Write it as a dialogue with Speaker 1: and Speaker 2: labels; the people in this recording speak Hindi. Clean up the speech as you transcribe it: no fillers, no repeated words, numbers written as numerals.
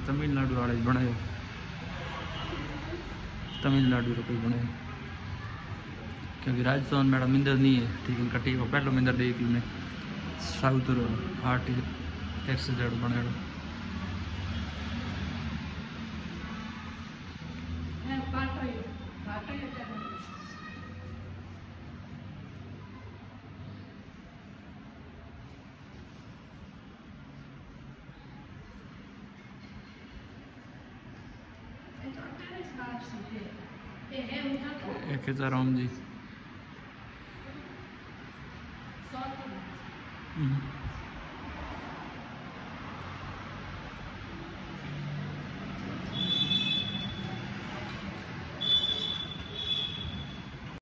Speaker 1: तमिलनाडु वाले बनाए, तमिलनाडु का कोई बनाए, क्योंकि राजस्थान मैडम मंदिर नहीं है। ठीक है, कटी को पहले मंदिर देख ली साउथ आर्ट टैक्स बने एक राम जी।